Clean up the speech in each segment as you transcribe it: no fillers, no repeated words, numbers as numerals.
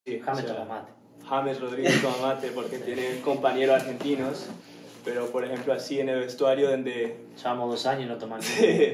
Sí, James toma mate. James Rodríguez toma mate porque tiene compañeros argentinos, pero por ejemplo así en el vestuario donde... Llevamos 2 años y no tomamos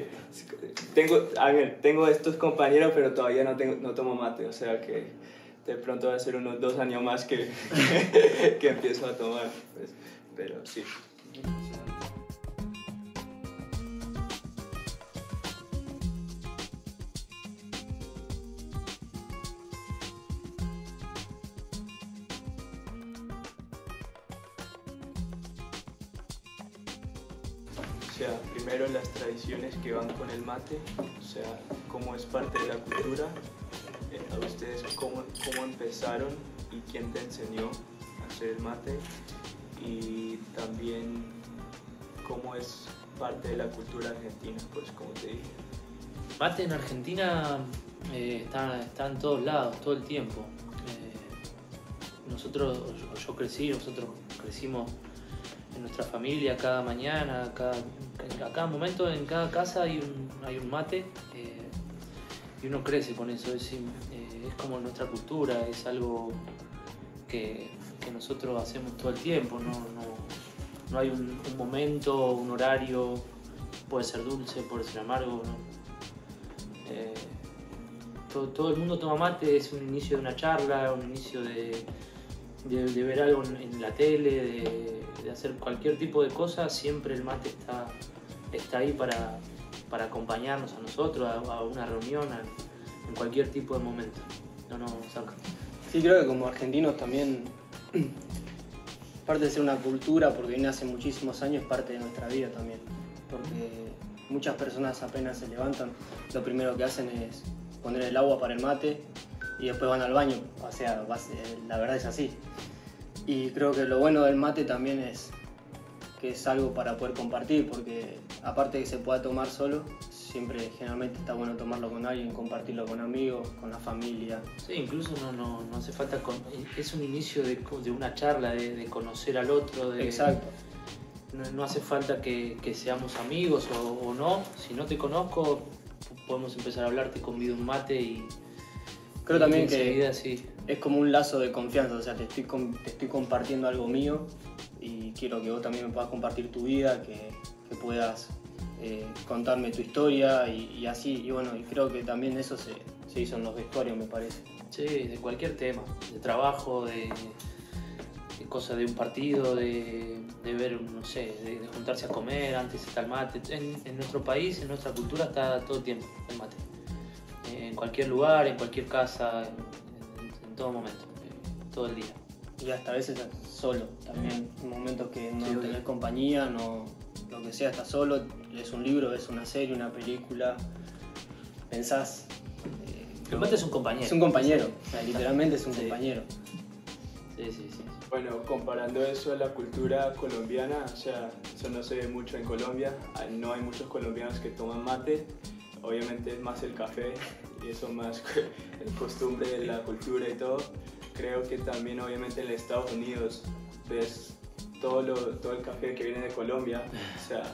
tengo estos compañeros, pero todavía no tomo mate, o sea que de pronto va a ser unos 2 años más que empiezo a tomar, pues, pero sí. O sea, primero las tradiciones que van con el mate, o sea, cómo es parte de la cultura, a ustedes cómo empezaron y quién te enseñó a hacer el mate, y también cómo es parte de la cultura argentina, pues como te dije. Mate en Argentina está en todos lados, todo el tiempo. Nosotros crecimos en nuestra familia cada mañana, a cada momento, en cada casa hay un mate, y uno crece con eso. Es como nuestra cultura, es algo que nosotros hacemos todo el tiempo. No hay un momento, un horario, puede ser dulce, puede ser amargo, ¿no? Todo el mundo toma mate, es un inicio de una charla, un inicio de ver algo en la tele, de hacer cualquier tipo de cosa. Siempre el mate está ahí para acompañarnos a nosotros, a una reunión, en cualquier tipo de momento. Saca. Sí, creo que como argentinos también, aparte de ser una cultura, porque viene hace muchísimos años, es parte de nuestra vida también. Porque muchas personas apenas se levantan, lo primero que hacen es poner el agua para el mate y después van al baño. O sea, la verdad es así. Y creo que lo bueno del mate también es que es algo para poder compartir, porque aparte de que se pueda tomar solo, siempre generalmente está bueno tomarlo con alguien, compartirlo con amigos, con la familia. Sí, incluso no hace falta, es un inicio de una charla, de conocer al otro. Exacto. No hace falta que seamos amigos o no. Si no te conozco, podemos empezar a hablar, te convido un mate y... Creo también que sí, es como un lazo de confianza, o sea, te estoy compartiendo algo mío y quiero que vos también me puedas compartir tu vida, que puedas contarme tu historia y así. Y bueno, y creo que también eso se hizo en los vestuarios, me parece. Sí, de cualquier tema, de trabajo, de cosas de un partido, de ver, no sé, de juntarse a comer, antes está el mate. En nuestro país, en nuestra cultura está todo el tiempo el mate. En cualquier lugar, en cualquier casa, en todo momento, todo el día. Y hasta a veces solo también, en momentos que no tenés compañía, lo que sea, estás solo, lees un libro, ves una serie, una película, pensás... el mate es un compañero. Es un compañero, o sea, literalmente es un compañero. Sí. Bueno, comparando eso a la cultura colombiana, o sea, eso no se ve mucho en Colombia, no hay muchos colombianos que toman mate, obviamente es más el café y eso más el costumbre de la cultura y todo. Creo que también obviamente en Estados Unidos ves todo el café que viene de Colombia, o sea,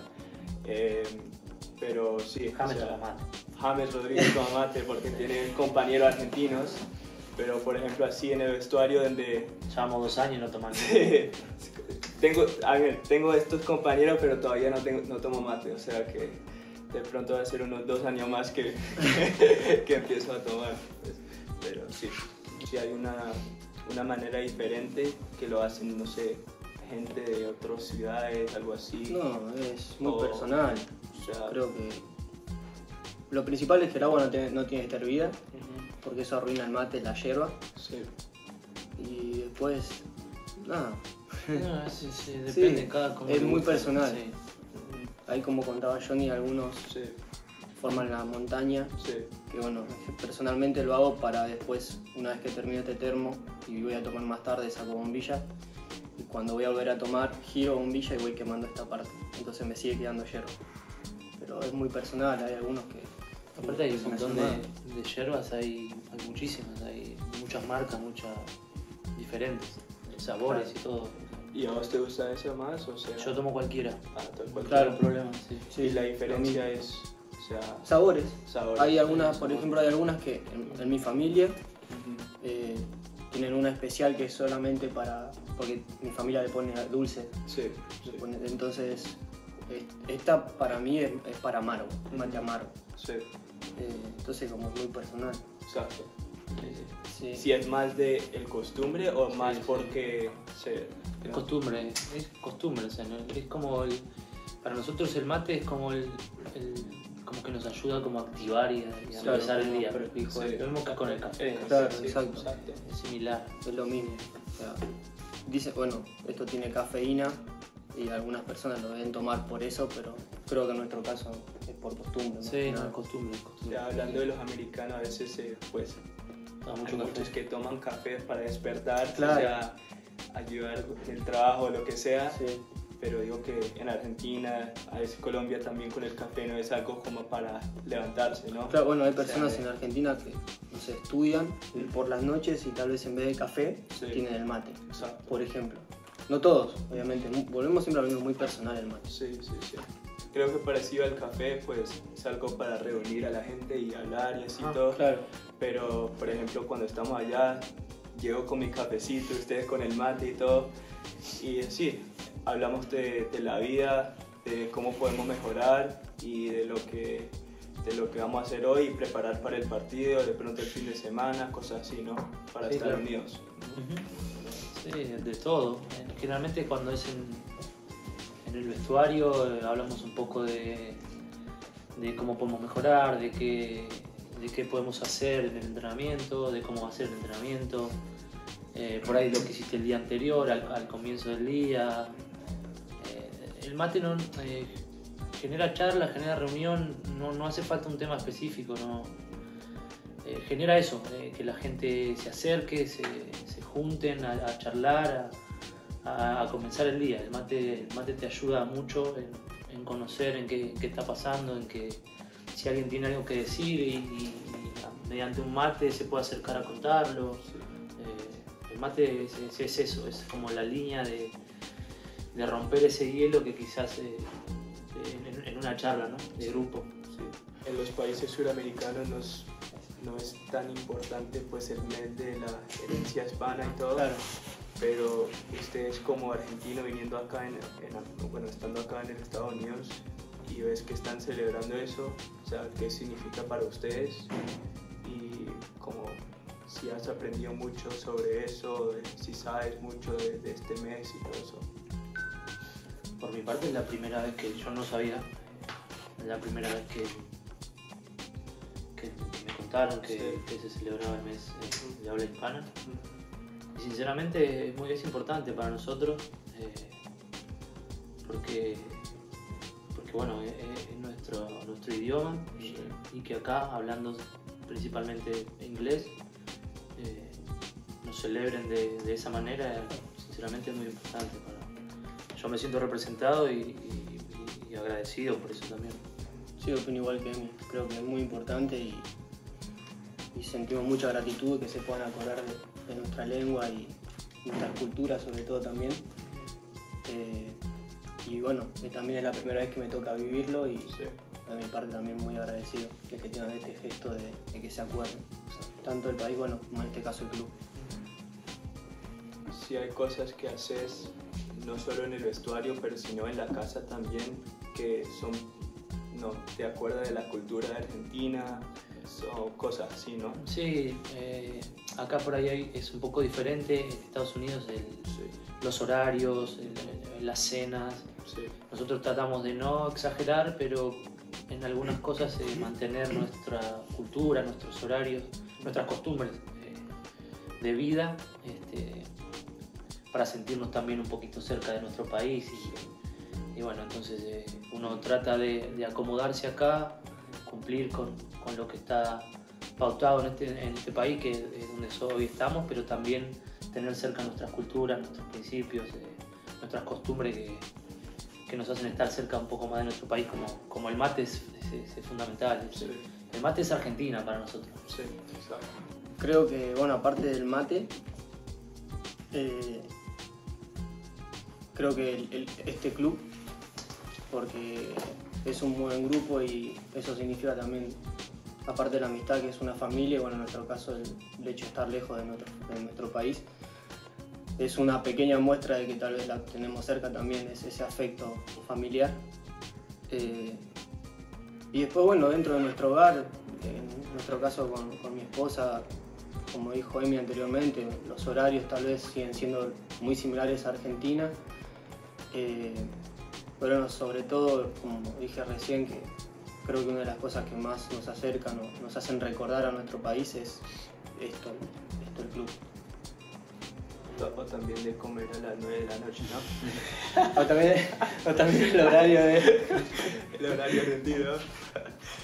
pero sí, James toma mate. James Rodríguez toma mate porque tiene compañeros argentinos, pero por ejemplo así en el vestuario donde... Llevamos 2 años y no tomamos. tengo estos compañeros, pero todavía no tomo mate, o sea que de pronto va a ser unos 2 años más que empiezo a tomar, pues, pero sí hay una manera diferente que lo hacen, no sé, gente de otras ciudades, algo así. No, es muy personal. O sea, creo que lo principal es que el agua no tiene que estar hervida, porque eso arruina el mate, la yerba. Sí. Y después, nada. No, depende de cada comida. Es muy personal. Sí. Ahí, como contaba Johnny, algunos forman la montaña. Sí. Que bueno, personalmente lo hago para después, una vez que termino este termo y voy a tomar más tarde, saco bombilla. Y cuando voy a volver a tomar, giro bombilla y voy quemando esta parte. Entonces me sigue quedando hierro. Pero es muy personal, hay algunos que... Aparte hay un montón de yerbas, hay muchísimas, hay muchas marcas, muchas diferentes, sabores y todo. ¿Y a vos te gusta eso más? O sea, yo tomo cualquiera. Claro, no hay problema, sí. Y la diferencia es, o sea... Sabores. Sabores. Hay algunas, por ejemplo, hay algunas que en mi familia tienen una especial que es solamente para, porque mi familia le pone dulce, Sí, le sí. pone- entonces esta para mí es para amargo, mate amargo. Sí, Entonces como muy personal. exacto. Sí. Si es más de el costumbre o más sí. porque se... Es costumbre, o sea, ¿no? Es como para nosotros el mate es como como que nos ayuda como a activar y a Claro, empezar el como día. prefijo. Sí. Lo mismo que con el café, Claro, sí, exacto. es similar. Es lo mismo. O sea, dice, bueno, esto tiene cafeína y algunas personas lo deben tomar por eso, pero creo que en nuestro caso es por costumbre. ¿no? Sí, no, Nada. es costumbre. Ya hablando de los americanos, a veces pues Toma hay mucho muchos café. que toman café para despertar, Claro. o sea, ayudar en el trabajo o lo que sea. Sí. Pero digo que en Argentina, a veces Colombia también con el café no es algo como para levantarse, ¿no? Claro, bueno, hay personas O sea, en Argentina que no sé, estudian por las noches y tal vez en vez de café Sí. tienen el mate, Exacto. por ejemplo. No todos, obviamente. Volvemos siempre a lo mismo, muy personal el mate. Sí, sí, sí. Creo que parecido al café, pues es algo para reunir a la gente y hablar y así todo. Claro. Pero, por ejemplo, cuando estamos allá, llego con mi cafecito, ustedes con el mate y todo. Y sí, hablamos de la vida, de cómo podemos mejorar y de lo que vamos a hacer hoy y preparar para el partido, de pronto el fin de semana, cosas así, ¿no? Para Sí, estar claro. unidos. Sí, de todo. Generalmente cuando es en el vestuario hablamos un poco de cómo podemos mejorar, de qué podemos hacer en el entrenamiento, de cómo hacer el entrenamiento, por ahí lo que hiciste el día anterior, al comienzo del día. El mate no, genera charla, genera reunión, no hace falta un tema específico, no. Genera eso, que la gente se acerque, se junten a charlar, a comenzar el día. El mate te ayuda mucho en conocer en qué está pasando, en que si alguien tiene algo que decir y mediante un mate se puede acercar a contarlo. El mate es eso, es como la línea de romper ese hielo que quizás en una charla, ¿no? De grupo. Sí. En los países suramericanos no es tan importante pues el mes de la herencia hispana y todo, Claro. pero ustedes como argentino viniendo acá, bueno, estando acá en los Estados Unidos y ves que están celebrando eso, o sea, ¿qué significa para ustedes? Y como si has aprendido mucho sobre eso, si sabes mucho de este mes y todo eso. Por mi parte es la primera vez que yo no sabía, es la primera vez que me contaron que se celebraba el mes de habla hispana. Y sinceramente es importante para nosotros porque bueno, es nuestro idioma y que acá, hablando principalmente inglés, nos celebren de esa manera, sinceramente es muy importante yo me siento representado y agradecido por eso también. Sí, opino igual que Emi. Creo que es muy importante y sentimos mucha gratitud de que se puedan acordar de nuestra lengua y nuestras culturas sobre todo también. Y bueno, también es la primera vez que me toca vivirlo y Sí. de mi parte también muy agradecido de que tengan este gesto de que se acuerden. O sea, tanto el país, bueno, como en este caso el club. Si hay cosas que haces no solo en el vestuario, pero sino en la casa también, que son, no, te acuerdas de la cultura de Argentina, o cosas así, ¿no? Sí, acá por ahí es un poco diferente. En Estados Unidos Sí, los horarios, las cenas. sí, Nosotros tratamos de no exagerar, pero en algunas cosas mantener nuestra cultura, nuestros horarios, nuestras costumbres de vida, para sentirnos también un poquito cerca de nuestro país. Y bueno, entonces uno trata de acomodarse acá, cumplir con lo que está pautado en este país, que es donde hoy estamos, pero también tener cerca nuestras culturas, nuestros principios, nuestras costumbres que nos hacen estar cerca un poco más de nuestro país, como el mate es fundamental. sí, El mate es Argentina para nosotros. sí, exacto. Creo que, bueno, aparte del mate, creo que este club, porque es un buen grupo y eso significa también aparte de la amistad que es una familia, bueno, en nuestro caso el hecho de estar lejos de nuestro país, es una pequeña muestra de que tal vez la tenemos cerca también, es ese afecto familiar. Y después, bueno, dentro de nuestro hogar, en nuestro caso con mi esposa, como dijo Emi anteriormente, los horarios tal vez siguen siendo muy similares a Argentina, pero no, sobre todo, como dije recién, que creo que una de las cosas que más nos acercan o nos hacen recordar a nuestro país es esto el club. O también de comer a las 9 de la noche, ¿no? O también el horario de... El horario rendido.